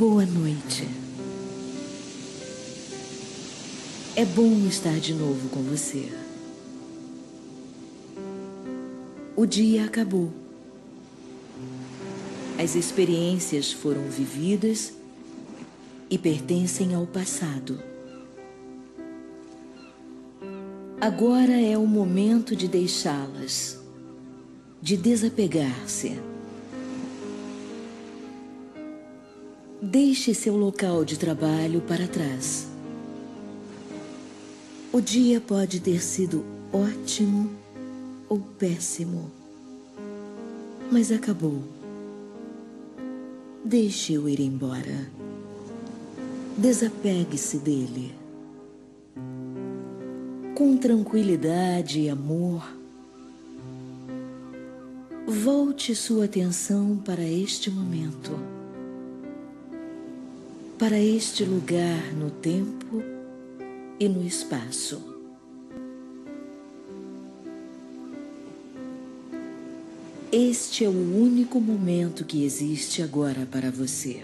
Boa noite. É bom estar de novo com você. O dia acabou. As experiências foram vividas e pertencem ao passado. Agora é o momento de deixá-las, de desapegar-se. Deixe seu local de trabalho para trás. O dia pode ter sido ótimo ou péssimo, mas acabou. Deixe-o ir embora. Desapegue-se dele. Com tranquilidade e amor, volte sua atenção para este momento, para este lugar no tempo e no espaço. Este é o único momento que existe agora para você.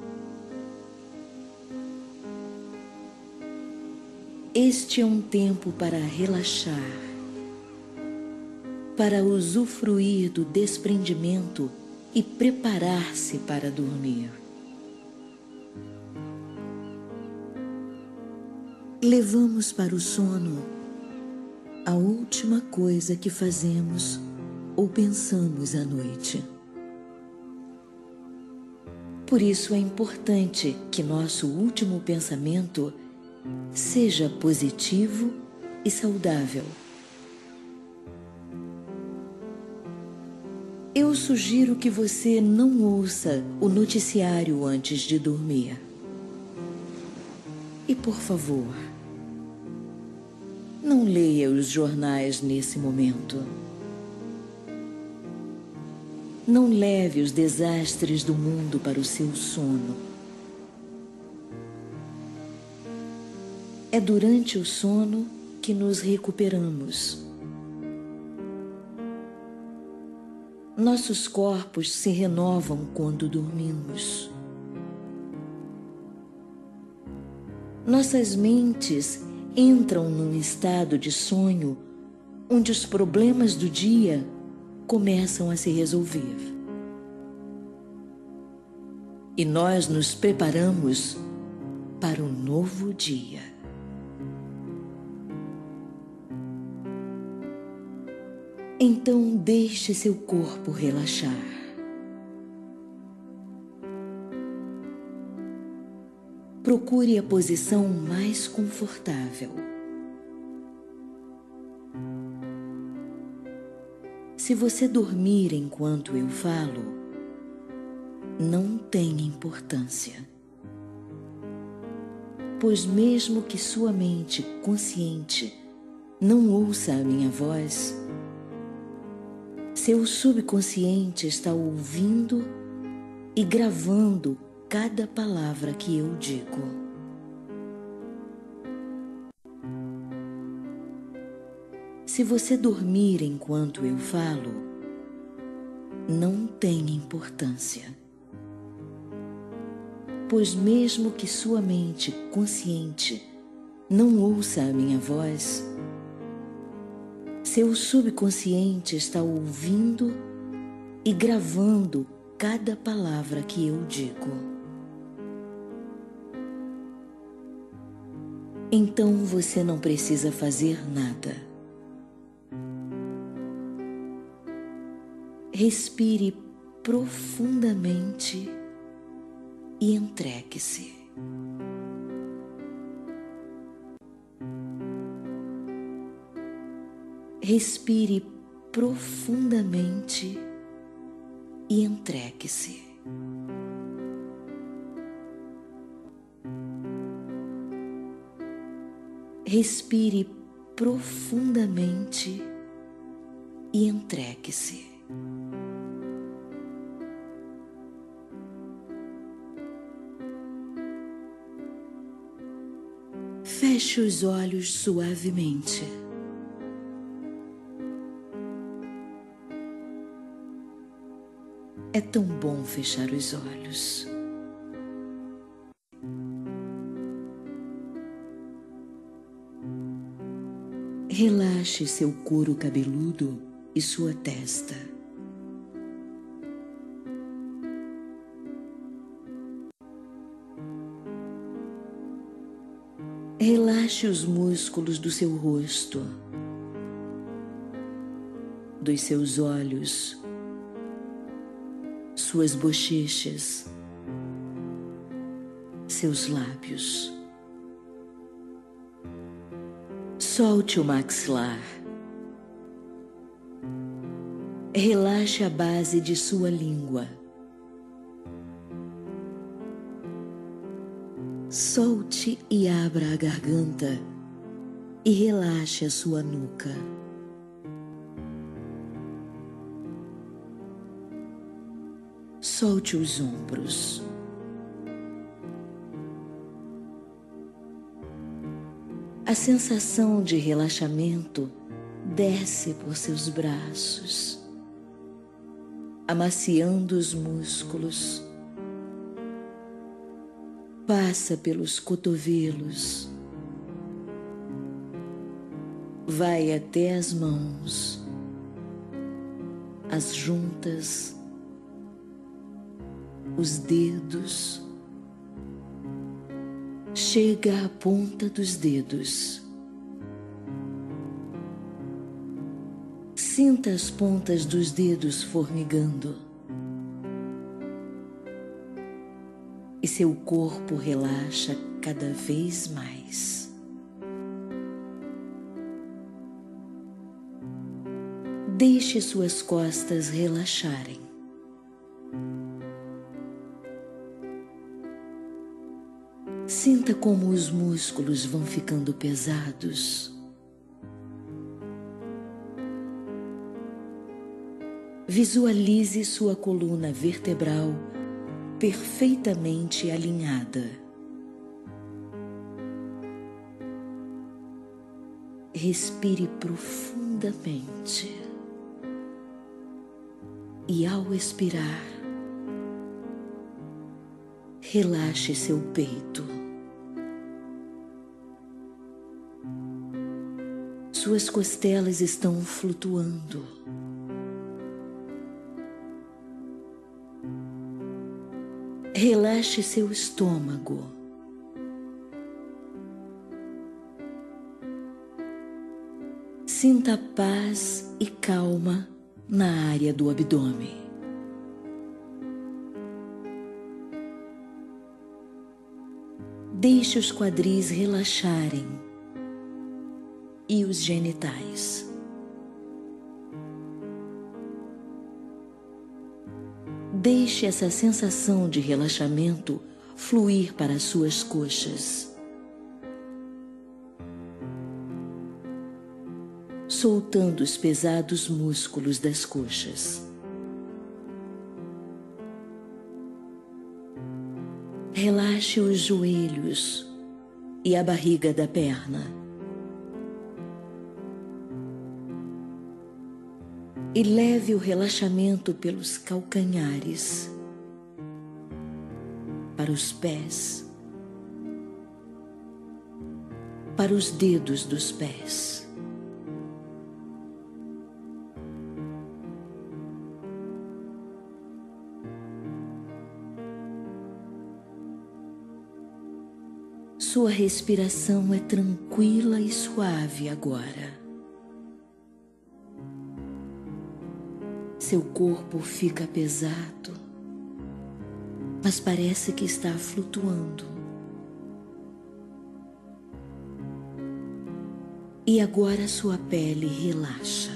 Este é um tempo para relaxar, para usufruir do desprendimento e preparar-se para dormir. Levamos para o sono a última coisa que fazemos ou pensamos à noite. Por isso é importante que nosso último pensamento seja positivo e saudável. Eu sugiro que você não ouça o noticiário antes de dormir. E, por favor, não leia os jornais nesse momento. Não leve os desastres do mundo para o seu sono. É durante o sono que nos recuperamos. Nossos corpos se renovam quando dormimos. Nossas mentes entram num estado de sonho onde os problemas do dia começam a se resolver. E nós nos preparamos para um novo dia. Então deixe seu corpo relaxar. Procure a posição mais confortável. Se você dormir enquanto eu falo, não tem importância. Pois mesmo que sua mente consciente não ouça a minha voz, seu subconsciente está ouvindo e gravando cada palavra que eu digo. Se você dormir enquanto eu falo, não tem importância. Pois mesmo que sua mente consciente não ouça a minha voz, seu subconsciente está ouvindo e gravando cada palavra que eu digo. Então você não precisa fazer nada. Respire profundamente e entregue-se. Respire profundamente e entregue-se. Respire profundamente e entregue-se. Feche os olhos suavemente. É tão bom fechar os olhos. Relaxe seu couro cabeludo e sua testa. Relaxe os músculos do seu rosto, dos seus olhos, suas bochechas, seus lábios. Solte o maxilar. Relaxe a base de sua língua. Solte e abra a garganta e relaxe a sua nuca. Solte os ombros. A sensação de relaxamento desce por seus braços, amaciando os músculos. Passa pelos cotovelos, vai até as mãos, as juntas, os dedos, chega à ponta dos dedos. Sinta as pontas dos dedos formigando. E seu corpo relaxa cada vez mais. Deixe suas costas relaxarem. Sinta como os músculos vão ficando pesados. Visualize sua coluna vertebral perfeitamente alinhada. Respire profundamente e, ao expirar, relaxe seu peito. Suas costelas estão flutuando. Relaxe seu estômago. Sinta paz e calma na área do abdômen. Deixe os quadris relaxarem e os genitais. Deixe essa sensação de relaxamento fluir para as suas coxas, soltando os pesados músculos das coxas. Relaxe os joelhos e a barriga da perna. E leve o relaxamento pelos calcanhares, para os pés, para os dedos dos pés. Sua respiração é tranquila e suave agora. Seu corpo fica pesado, mas parece que está flutuando. E agora sua pele relaxa.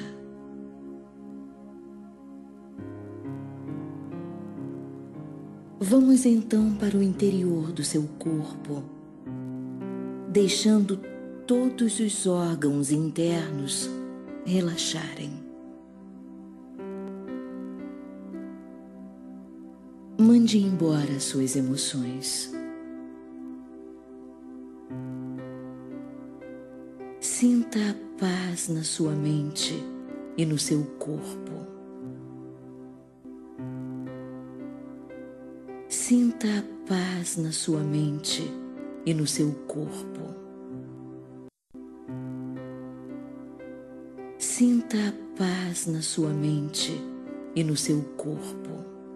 Vamos então para o interior do seu corpo, deixando todos os órgãos internos relaxarem. Mande embora suas emoções. Sinta a paz na sua mente e no seu corpo. Sinta a paz na sua mente e no seu corpo. Sinta a paz na sua mente e no seu corpo.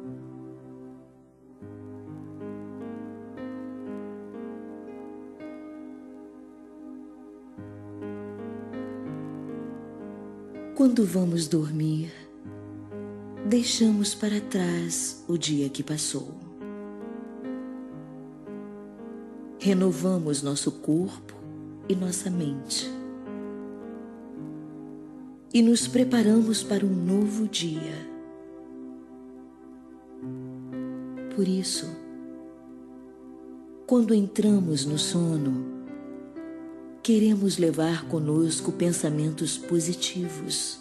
Quando vamos dormir, deixamos para trás o dia que passou. Renovamos nosso corpo e nossa mente. E nos preparamos para um novo dia. Por isso, quando entramos no sono, queremos levar conosco pensamentos positivos.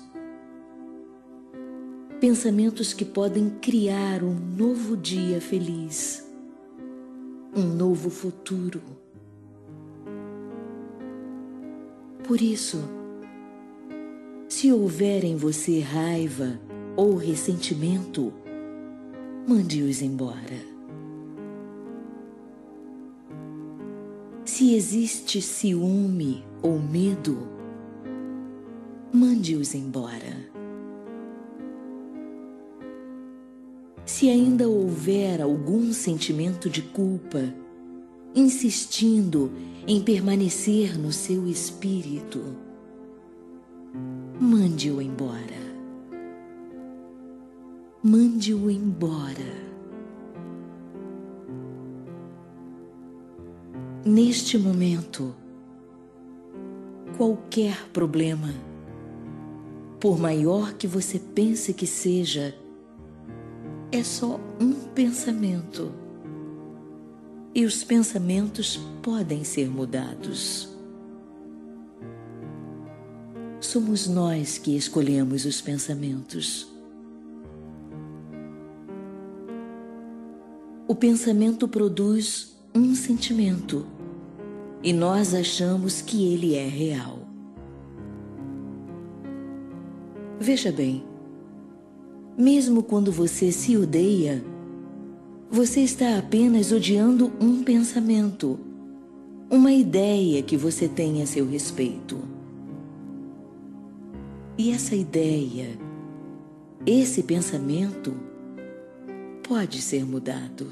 Pensamentos que podem criar um novo dia feliz, um novo futuro. Por isso, se houver em você raiva ou ressentimento, mande-os embora. Se existe ciúme ou medo, mande-os embora. Se ainda houver algum sentimento de culpa, insistindo em permanecer no seu espírito, mande-o embora. Mande-o embora. Neste momento, qualquer problema, por maior que você pense que seja, é só um pensamento. E os pensamentos podem ser mudados. Somos nós que escolhemos os pensamentos. O pensamento produz um sentimento e nós achamos que ele é real. Veja bem, mesmo quando você se odeia, você está apenas odiando um pensamento, uma ideia que você tem a seu respeito. E essa ideia, esse pensamento, pode ser mudado.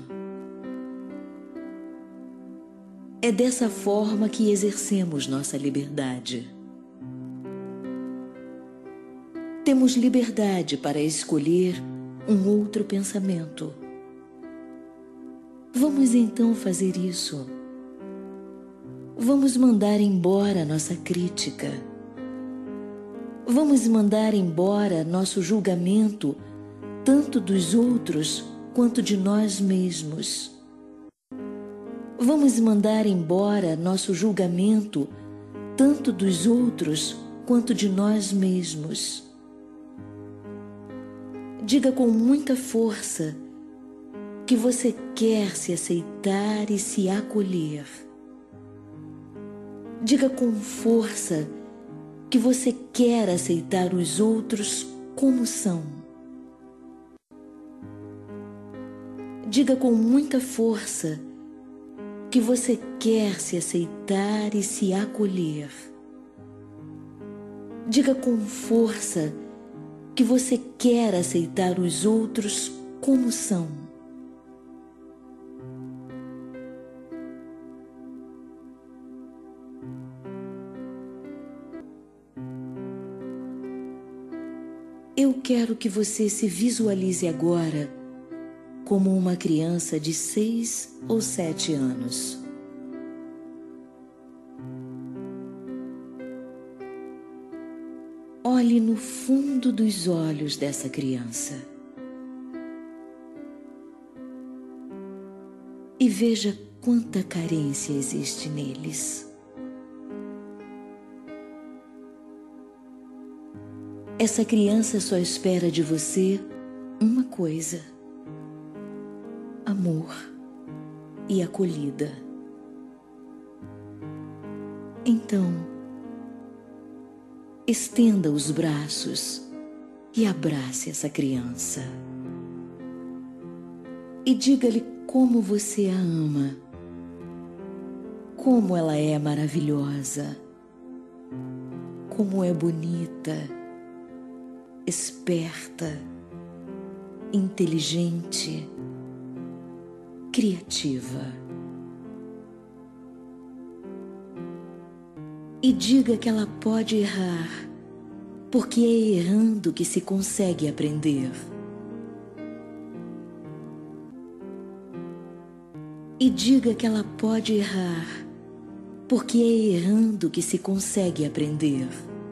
É dessa forma que exercemos nossa liberdade. Temos liberdade para escolher um outro pensamento. Vamos então fazer isso. Vamos mandar embora nossa crítica. Vamos mandar embora nosso julgamento, tanto dos outros quanto de nós mesmos. Vamos mandar embora nosso julgamento, tanto dos outros quanto de nós mesmos. Diga com muita força que você quer se aceitar e se acolher. Diga com força que você quer aceitar os outros como são. Diga com muita força que você quer se aceitar e se acolher. Diga com força que você quer aceitar os outros como são. Eu quero que você se visualize agora como uma criança de 6 ou 7 anos. Olhe no fundo dos olhos dessa criança e veja quanta carência existe neles. Essa criança só espera de você uma coisa: amor e acolhida. Então, estenda os braços e abrace essa criança. E diga-lhe como você a ama, como ela é maravilhosa, como é bonita esperta, inteligente, criativa. E diga que ela pode errar, porque é errando que se consegue aprender. E diga que ela pode errar, porque é errando que se consegue aprender.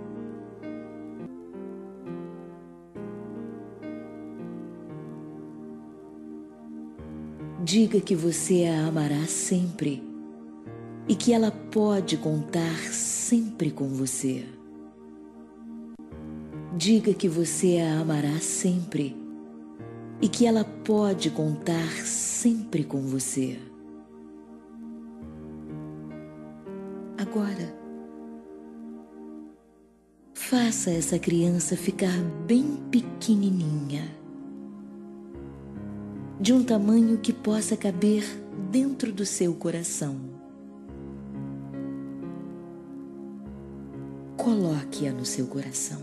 Diga que você a amará sempre e que ela pode contar sempre com você. Diga que você a amará sempre e que ela pode contar sempre com você. Agora, faça essa criança ficar bem pequenininha, de um tamanho que possa caber dentro do seu coração. Coloque-a no seu coração.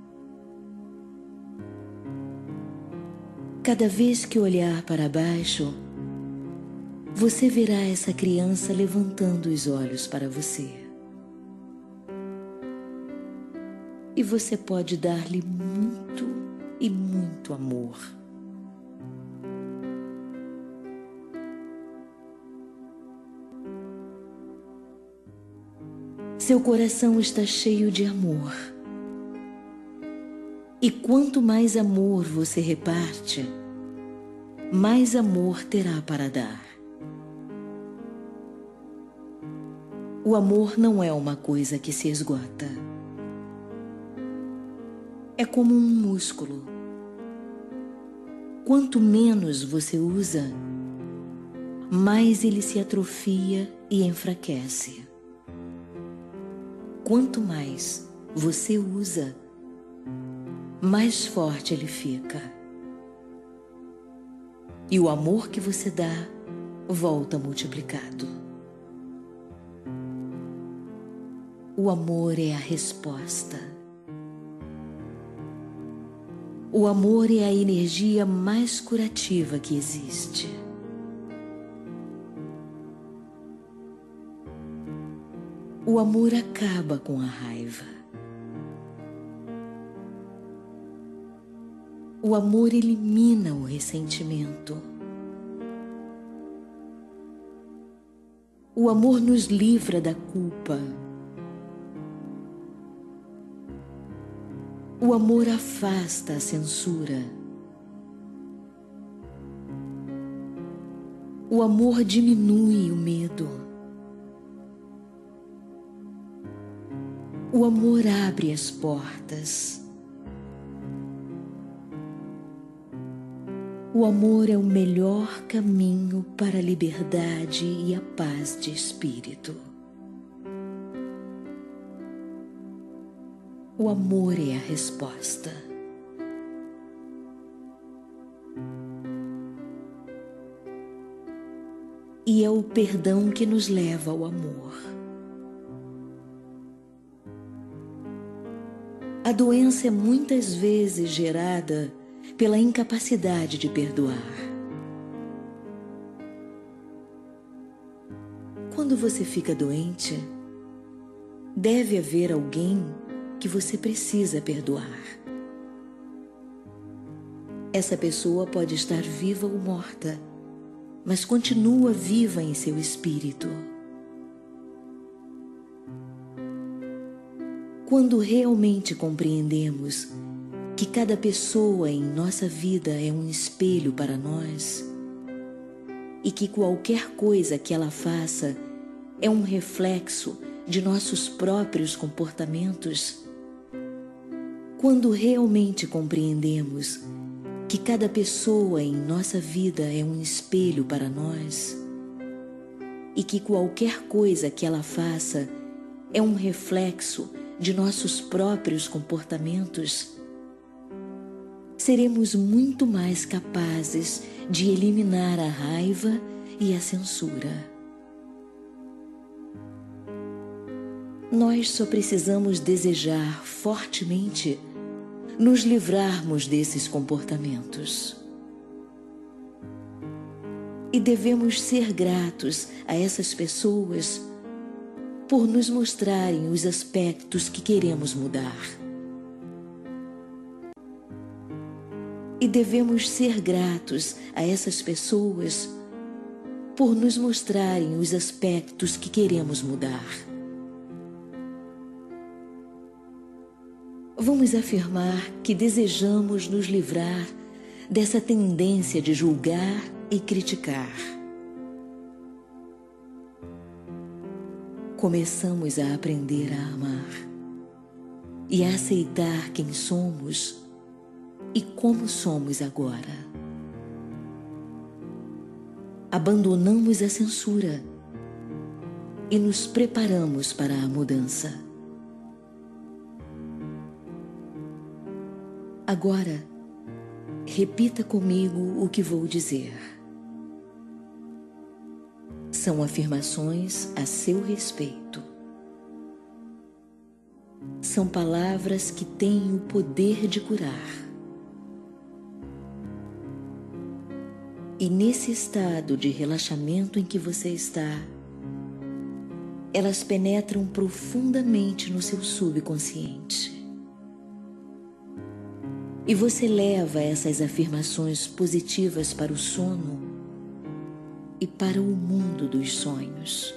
Cada vez que olhar para baixo, você verá essa criança levantando os olhos para você. E você pode dar-lhe muito e muito amor. Seu coração está cheio de amor. E quanto mais amor você reparte, mais amor terá para dar. O amor não é uma coisa que se esgota. É como um músculo. Quanto menos você usa, mais ele se atrofia e enfraquece. Quanto mais você usa, mais forte ele fica. E o amor que você dá volta multiplicado. O amor é a resposta. O amor é a energia mais curativa que existe. O amor acaba com a raiva. O amor elimina o ressentimento. O amor nos livra da culpa. O amor afasta a censura. O amor diminui o medo. O amor abre as portas. O amor é o melhor caminho para a liberdade e a paz de espírito. O amor é a resposta. E é o perdão que nos leva ao amor. A doença é muitas vezes gerada pela incapacidade de perdoar. Quando você fica doente, deve haver alguém que você precisa perdoar. Essa pessoa pode estar viva ou morta, mas continua viva em seu espírito. Quando realmente compreendemos que cada pessoa em nossa vida é um espelho para nós e que qualquer coisa que ela faça é um reflexo de nossos próprios comportamentos, quando realmente compreendemos que cada pessoa em nossa vida é um espelho para nós e que qualquer coisa que ela faça é um reflexo de nossos próprios comportamentos, seremos muito mais capazes de eliminar a raiva e a censura. Nós só precisamos desejar fortemente nos livrarmos desses comportamentos. E devemos ser gratos a essas pessoas por nos mostrarem os aspectos que queremos mudar. E devemos ser gratos a essas pessoas por nos mostrarem os aspectos que queremos mudar. Vamos afirmar que desejamos nos livrar dessa tendência de julgar e criticar. Começamos a aprender a amar e a aceitar quem somos e como somos agora. Abandonamos a censura e nos preparamos para a mudança. Agora, repita comigo o que vou dizer. São afirmações a seu respeito. São palavras que têm o poder de curar. E nesse estado de relaxamento em que você está, elas penetram profundamente no seu subconsciente. E você leva essas afirmações positivas para o sono e para o mundo dos sonhos.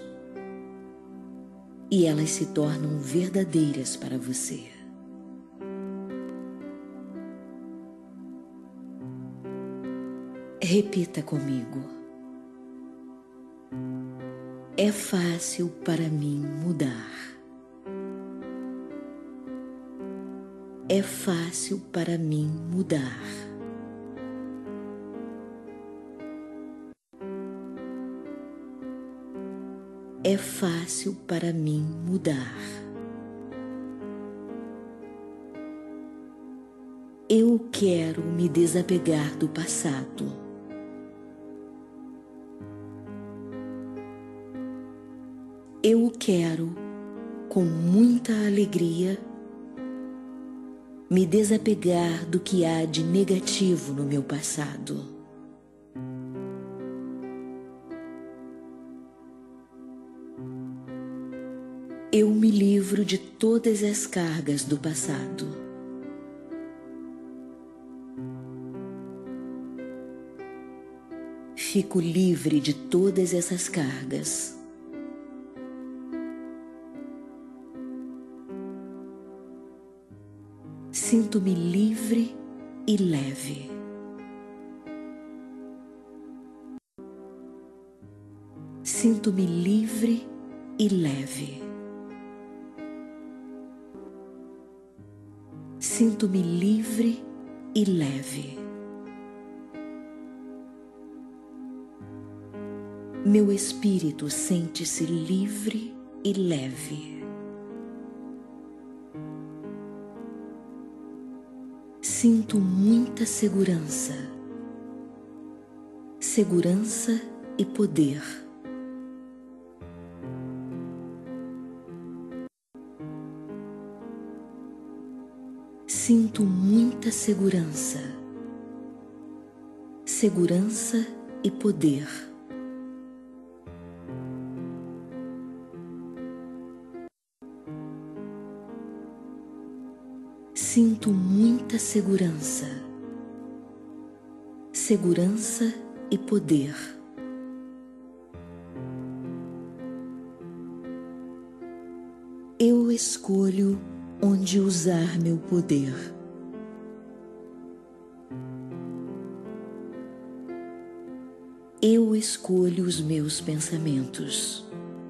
E elas se tornam verdadeiras para você. Repita comigo. É fácil para mim mudar. É fácil para mim mudar. É fácil para mim mudar. Eu quero me desapegar do passado. Eu quero, com muita alegria, me desapegar do que há de negativo no meu passado. Eu me livro de todas as cargas do passado. Fico livre de todas essas cargas. Sinto-me livre e leve. Sinto-me livre e leve. Sinto-me livre e leve. Meu espírito sente-se livre e leve. Sinto muita segurança, segurança e poder. Sinto muita segurança, segurança e poder. Sinto muita segurança, segurança e poder. Eu escolho onde usar meu poder. Eu escolho os meus pensamentos.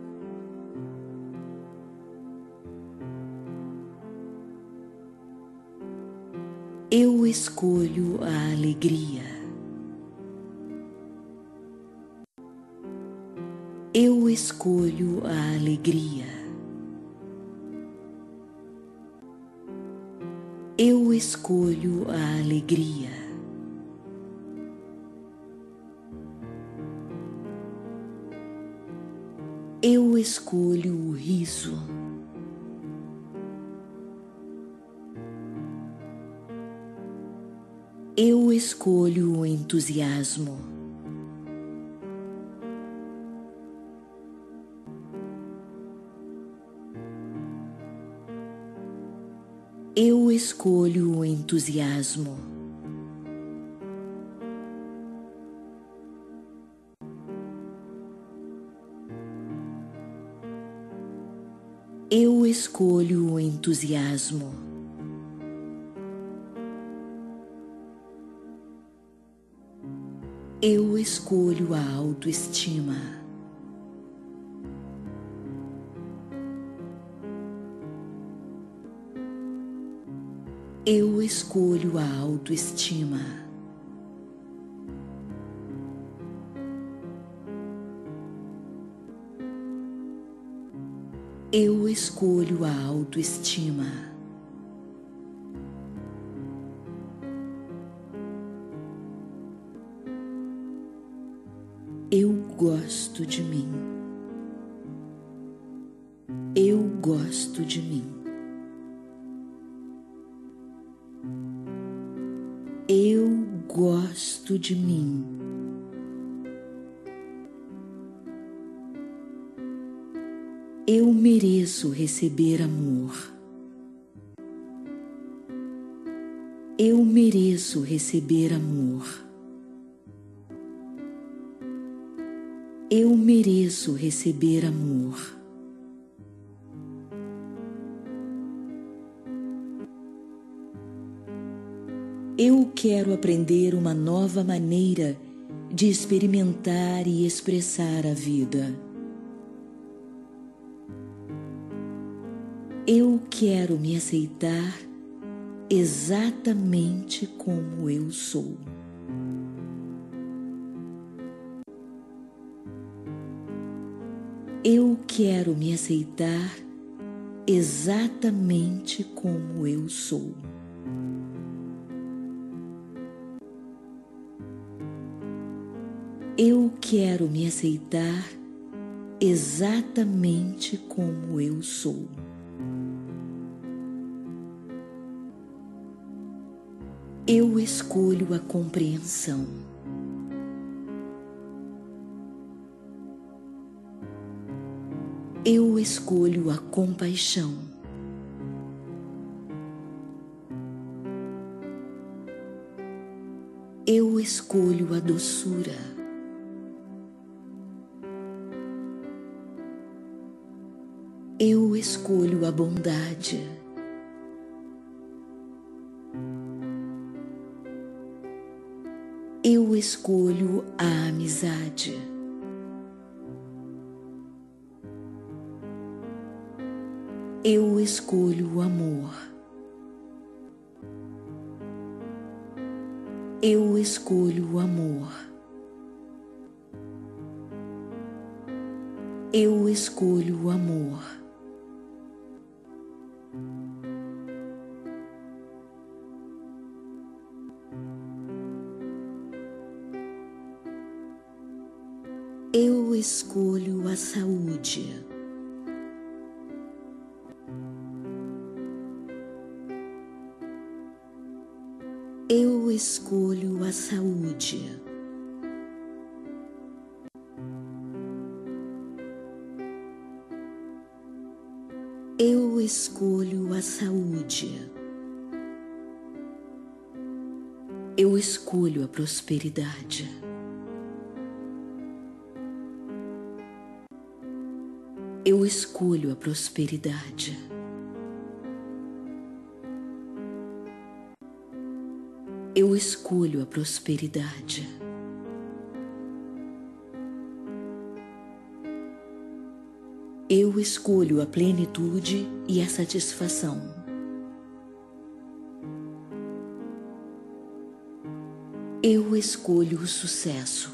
Eu escolho a alegria. Eu escolho a alegria. Eu escolho a alegria. Eu escolho o riso. Eu escolho o entusiasmo. Eu escolho o entusiasmo. Eu escolho o entusiasmo. Eu escolho a autoestima. Eu escolho a autoestima. Eu escolho a autoestima. Eu gosto de mim. Eu gosto de mim. Eu gosto de mim. Eu mereço receber amor. Eu mereço receber amor. Eu mereço receber amor. Eu quero aprender uma nova maneira de experimentar e expressar a vida. Eu quero me aceitar exatamente como eu sou. Eu quero me aceitar exatamente como eu sou. Eu quero me aceitar exatamente como eu sou. Eu escolho a compreensão. Eu escolho a compaixão. Eu escolho a doçura. Eu escolho a bondade. Eu escolho a amizade. Eu escolho o amor. Eu escolho o amor. Eu escolho o amor. Eu escolho a saúde. Eu escolho a saúde. Eu escolho a saúde. Eu escolho a prosperidade. Eu escolho a prosperidade. Eu escolho a prosperidade. Eu escolho a plenitude e a satisfação. Eu escolho o sucesso.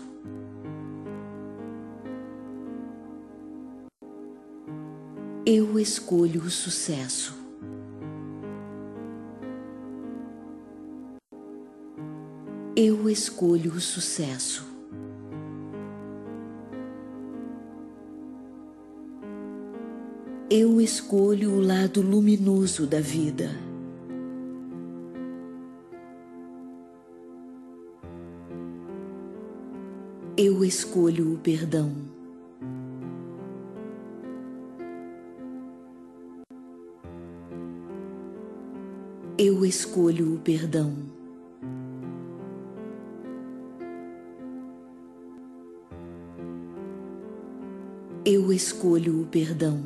Eu escolho o sucesso. Eu escolho o sucesso. Eu escolho o lado luminoso da vida. Eu escolho o perdão. Eu escolho o perdão. Eu escolho o perdão.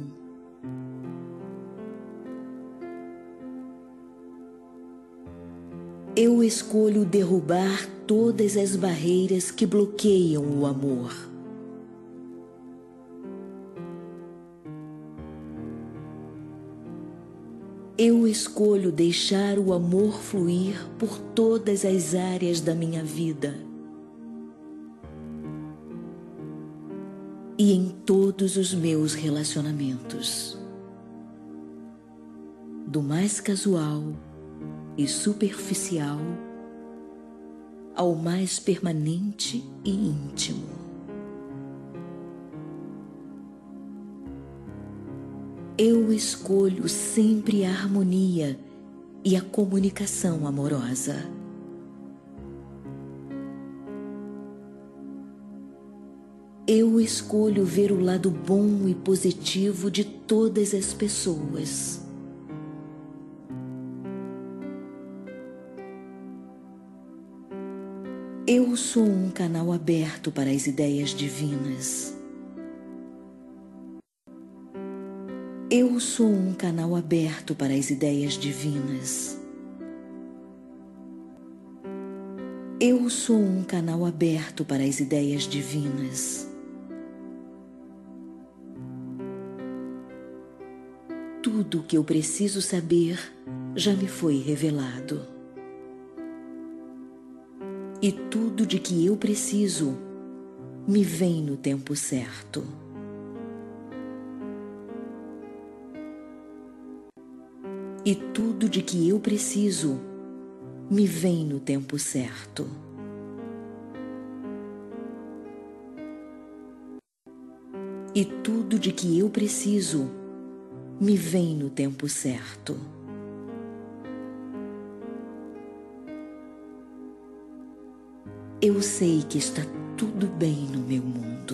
Eu escolho derrubar todas as barreiras que bloqueiam o amor. Eu escolho deixar o amor fluir por todas as áreas da minha vida e em todos os meus relacionamentos, do mais casual e superficial ao mais permanente e íntimo. Eu escolho sempre a harmonia e a comunicação amorosa. Eu escolho ver o lado bom e positivo de todas as pessoas. Eu sou um canal aberto para as ideias divinas. Eu sou um canal aberto para as ideias divinas. Eu sou um canal aberto para as ideias divinas. Tudo o que eu preciso saber já me foi revelado. E tudo de que eu preciso me vem no tempo certo. E tudo de que eu preciso me vem no tempo certo. E tudo de que eu preciso me vem no tempo certo. Eu sei que está tudo bem no meu mundo.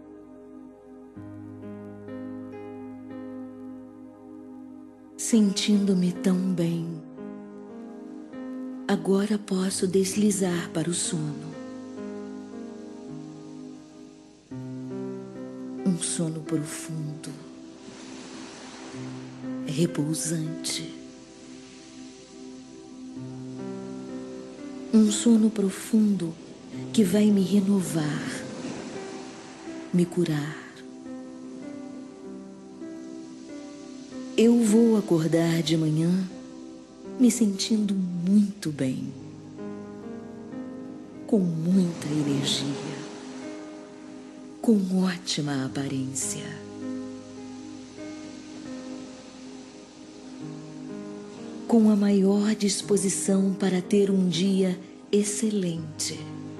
Sentindo-me tão bem, agora posso deslizar para o sono. Um sono profundo, repousante. Um sono profundo que vai me renovar, me curar. Eu vou acordar de manhã me sentindo muito bem, com muita energia, com ótima aparência. Com a maior disposição para ter um dia excelente.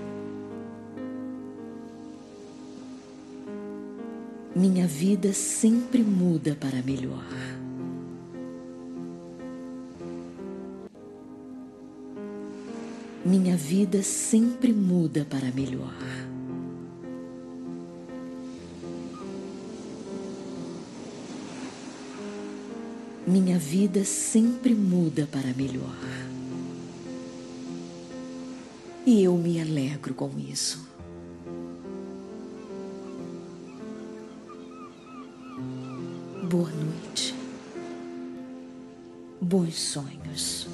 Minha vida sempre muda para melhor. Minha vida sempre muda para melhor. Minha vida sempre muda para melhor. E eu me alegro com isso. Boa noite. Bons sonhos.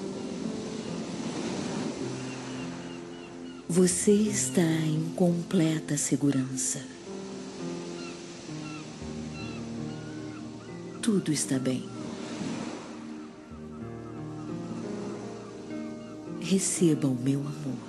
Você está em completa segurança. Tudo está bem. Receba o meu amor.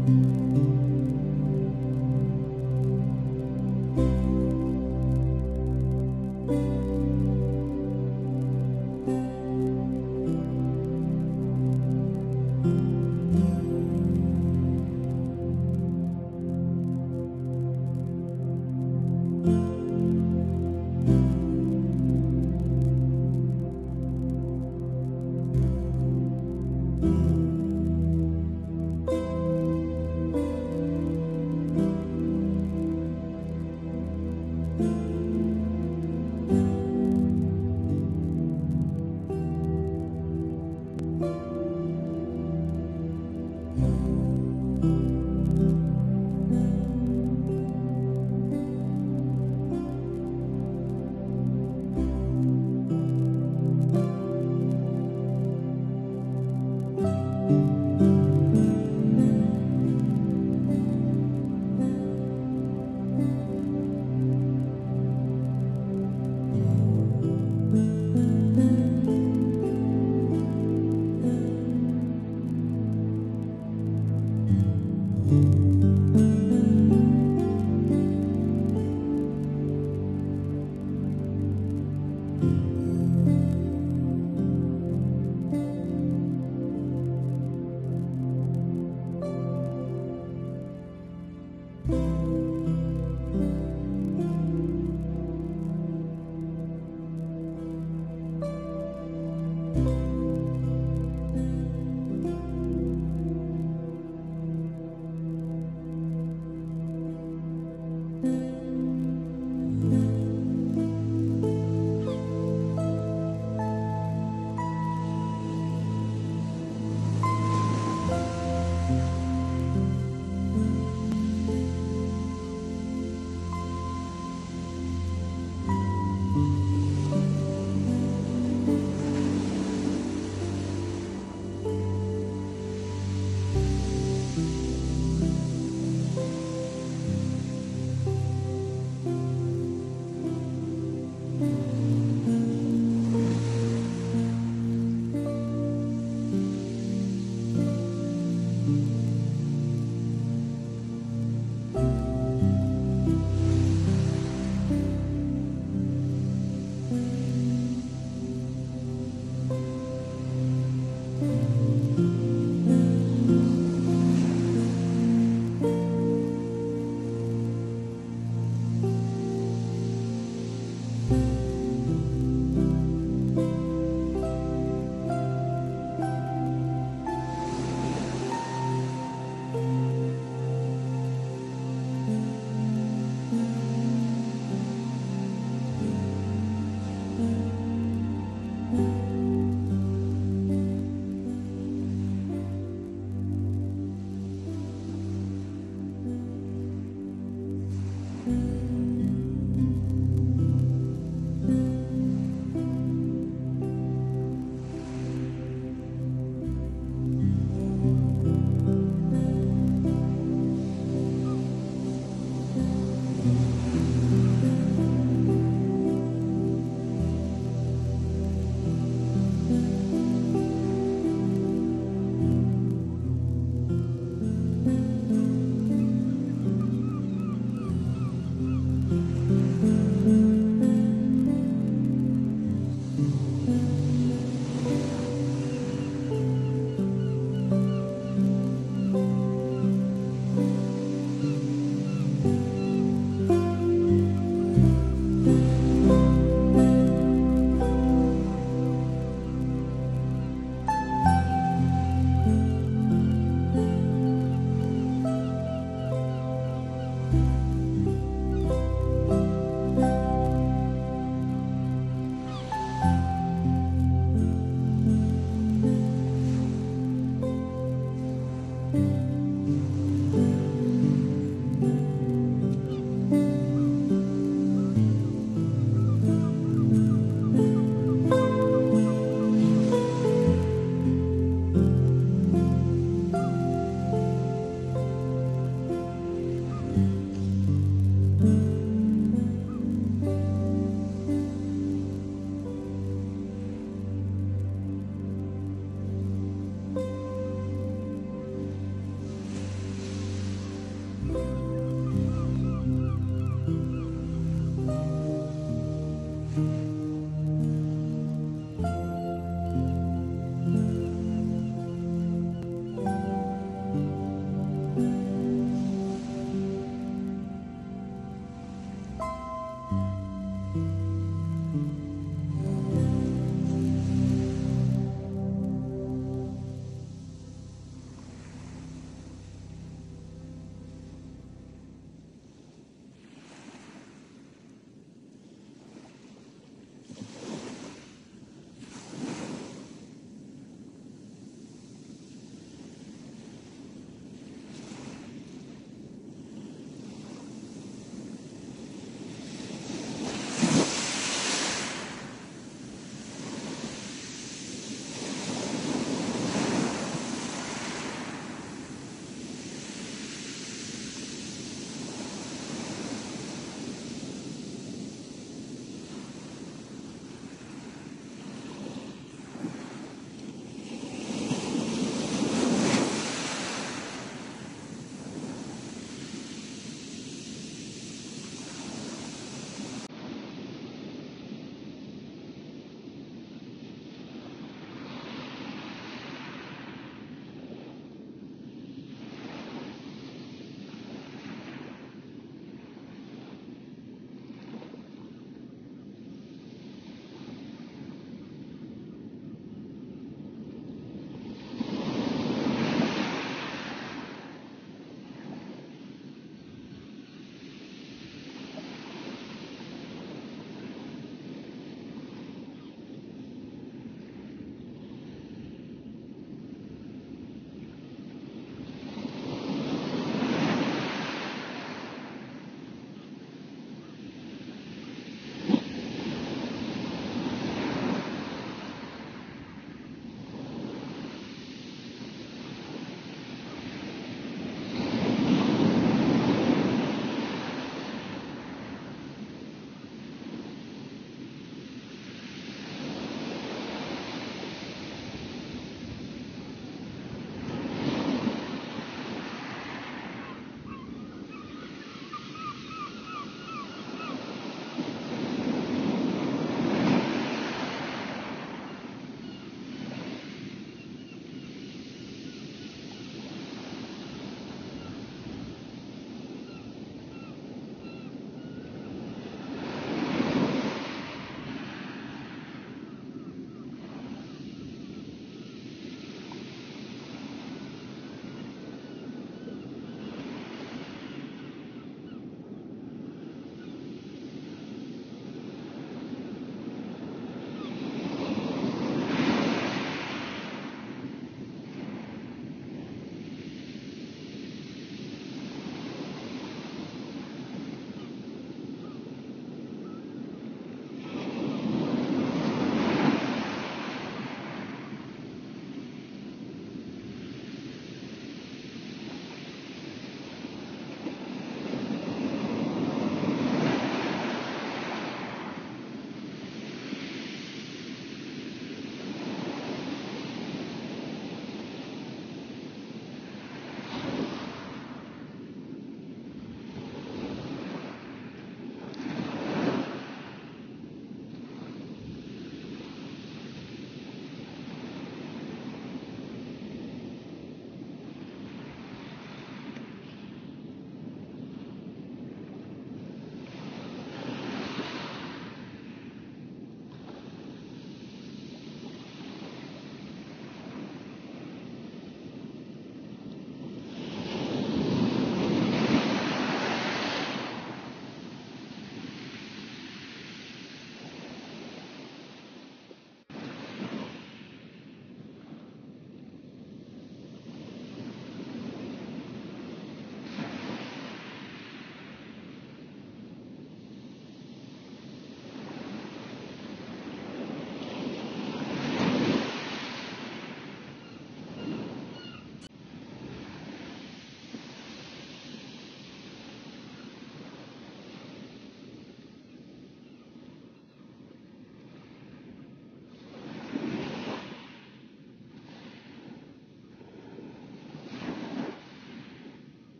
Música